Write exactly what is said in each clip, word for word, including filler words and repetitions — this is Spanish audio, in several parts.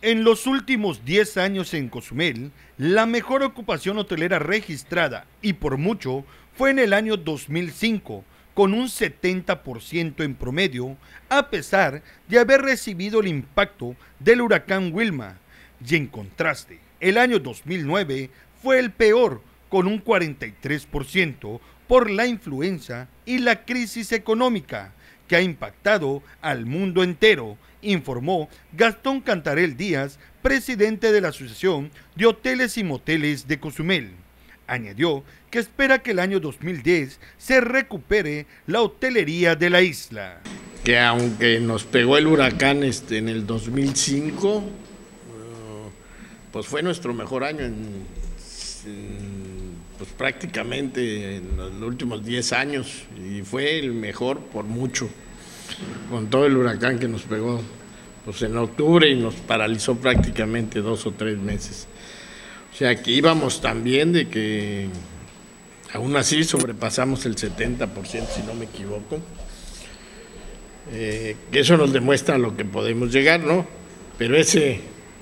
En los últimos diez años en Cozumel, la mejor ocupación hotelera registrada, y por mucho, fue en el año dos mil cinco, con un setenta por ciento en promedio, a pesar de haber recibido el impacto del huracán Wilma. Y en contraste, el año dos mil nueve fue el peor, con un cuarenta y tres por ciento por la influenza y la crisis económica, que ha impactado al mundo entero, informó Gastón Cantarell Díaz, presidente de la Asociación de Hoteles y Moteles de Cozumel. Añadió que espera que el año dos mil diez se recupere la hotelería de la isla. Que aunque nos pegó el huracán este, en el dos mil cinco, pues fue nuestro mejor año en, en pues prácticamente en los últimos diez años, y fue el mejor por mucho, con todo el huracán que nos pegó pues en octubre y nos paralizó prácticamente dos o tres meses. O sea que íbamos tan bien de que aún así sobrepasamos el setenta por ciento, si no me equivoco. Eh, que eso nos demuestra lo que podemos llegar, ¿no? Pero ese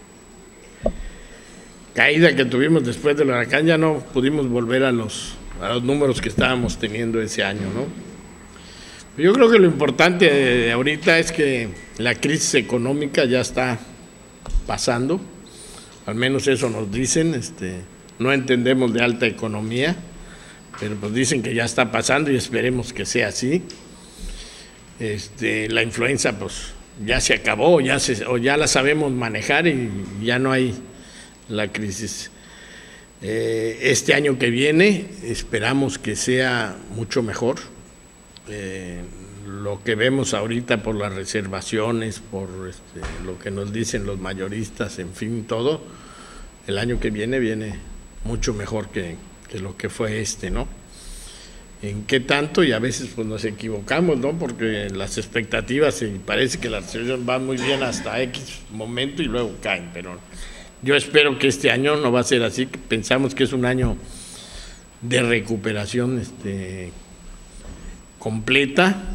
caída que tuvimos después del huracán ya no pudimos volver a los, a los números que estábamos teniendo ese año, ¿no? Yo creo que lo importante de ahorita es que la crisis económica ya está pasando, al menos eso nos dicen, este, no entendemos de alta economía, pero pues dicen que ya está pasando y esperemos que sea así. Este, la influenza pues ya se acabó, ya se, o ya la sabemos manejar y ya no hay la crisis. Eh, este año que viene esperamos que sea mucho mejor. Eh, lo que vemos ahorita por las reservaciones, por este, lo que nos dicen los mayoristas, en fin, todo, el año que viene viene mucho mejor que, que lo que fue este, ¿no? ¿En qué tanto? Y a veces pues nos equivocamos, ¿no? Porque las expectativas, y parece que las reservaciones van muy bien hasta X momento y luego caen, pero yo espero que este año no va a ser así, que pensamos que es un año de recuperación este, completa,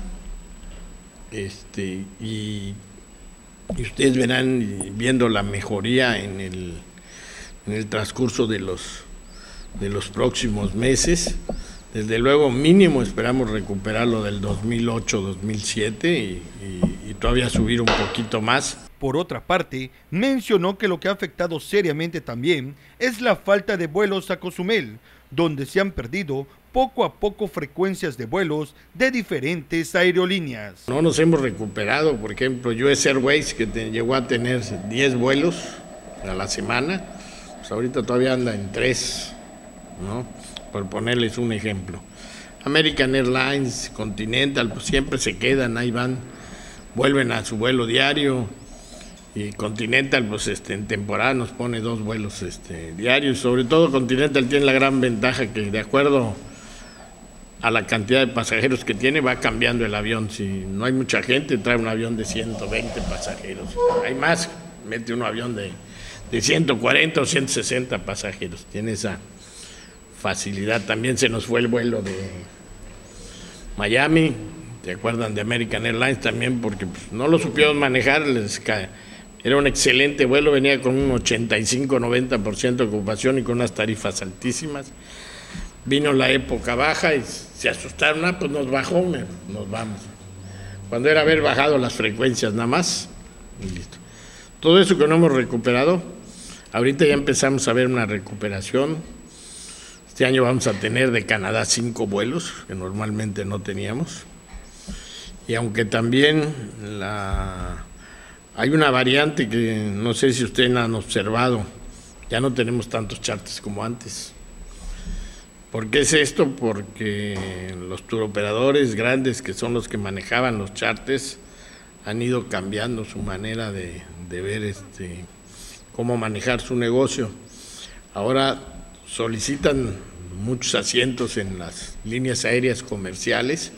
este, y, y ustedes verán viendo la mejoría en el, en el transcurso de los, de los próximos meses. Desde luego mínimo esperamos recuperar lo del dos mil ocho, dos mil siete y, y, y todavía subir un poquito más. Por otra parte, mencionó que lo que ha afectado seriamente también es la falta de vuelos a Cozumel, donde se han perdido poco a poco frecuencias de vuelos de diferentes aerolíneas. No nos hemos recuperado, por ejemplo, U S Airways, que te, llegó a tener diez vuelos a la semana, pues ahorita todavía anda en tres, ¿no? Por ponerles un ejemplo. American Airlines, Continental, pues siempre se quedan, ahí van, vuelven a su vuelo diario, y Continental, pues este, en temporada nos pone dos vuelos este, diarios. Sobre todo Continental tiene la gran ventaja que de acuerdo a la cantidad de pasajeros que tiene va cambiando el avión. Si no hay mucha gente, trae un avión de ciento veinte pasajeros. Hay más, mete un avión de, de ciento cuarenta o ciento sesenta pasajeros. Tiene esa facilidad. También se nos fue el vuelo de Miami, ¿se acuerdan de American Airlines también? Porque pues, no lo supieron manejar, les cae. Era un excelente vuelo, venía con un ochenta y cinco, noventa por ciento de ocupación y con unas tarifas altísimas. Vino la época baja y se asustaron, ah, pues nos bajó, nos vamos. Cuando era haber bajado las frecuencias nada más, y listo. Todo eso que no hemos recuperado, ahorita ya empezamos a ver una recuperación. Este año vamos a tener de Canadá cinco vuelos, que normalmente no teníamos. Y aunque también la, hay una variante que no sé si ustedes han observado, ya no tenemos tantos charters como antes. ¿Por qué es esto? Porque los turoperadores grandes, que son los que manejaban los charters, han ido cambiando su manera de, de ver este, cómo manejar su negocio. Ahora solicitan muchos asientos en las líneas aéreas comerciales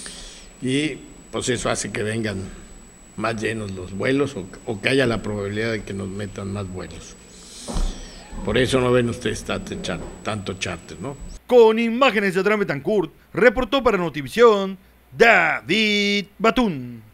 y pues eso hace que vengan más llenos los vuelos o, o que haya la probabilidad de que nos metan más vuelos. Por eso no ven ustedes tanto, tanto charter, ¿no? Con imágenes de Adrián Betancourt, reportó para Notivisión David Batún.